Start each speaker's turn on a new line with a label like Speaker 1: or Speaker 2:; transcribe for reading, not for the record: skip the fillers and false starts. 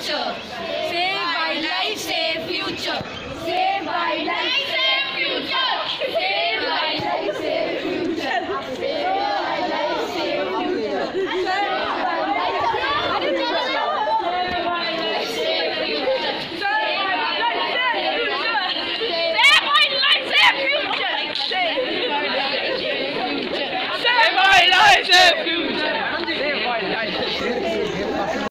Speaker 1: future. Save wildlife, save future. Save wildlife, save future. Save wildlife, save future. Save wildlife, save future. Save wildlife, save future. Save wildlife, save future. Save wildlife, save future. Save wildlife, save future.